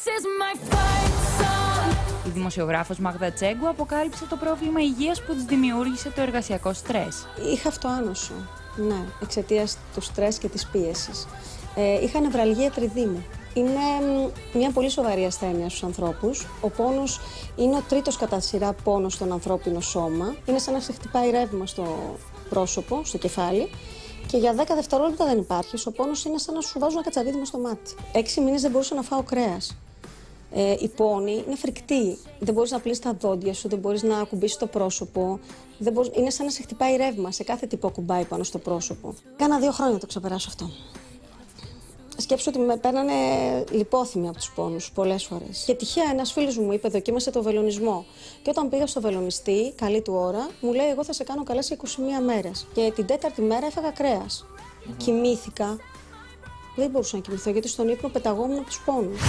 Η δημοσιογράφος Μάγδα Τσέγκου αποκάλυψε το πρόβλημα υγείας που της δημιούργησε το εργασιακό στρες. Είχα αυτοάνωσο, ναι, εξαιτίας του στρες και της πίεσης. Είχα νευραλγία τριδήμου. Είναι μια πολύ σοβαρή ασθένεια στους ανθρώπους. Ο πόνος είναι ο τρίτος κατά σειρά πόνος στον ανθρώπινο σώμα. Είναι σαν να σε χτυπάει ρεύμα στο πρόσωπο, στο κεφάλι. Και για 10 δευτερόλεπτα δεν υπάρχει. Ο πόνος είναι σαν να σου βάζουν ένα κατσαβίδι στο μάτι. 6 μήνες δεν μπορούσα να φάω κρέας. Η πόνη είναι φρικτή. Δεν μπορείς να πλύσεις τα δόντια σου, δεν μπορείς να ακουμπήσεις το πρόσωπο. Είναι σαν να σε χτυπάει ρεύμα σε κάθε τι που ακουμπάει πάνω στο πρόσωπο. Κάνα 2 χρόνια το ξεπεράσω αυτό. Σκέψου ότι με παίρνανε λιπόθυμοι από τους πόνους πολλές φορές. Και τυχαία ένας φίλος μου είπε: δοκίμασε το βελονισμό. Και όταν πήγα στο βελονιστή, καλή του ώρα, μου λέει: εγώ θα σε κάνω καλά σε 21 μέρες. Και την 4η μέρα έφαγα κρέας. Κοιμήθηκα. Δεν μπορούσα να κοιμηθώ γιατί στον ύπνο πεταγόμουν από τους πόνους.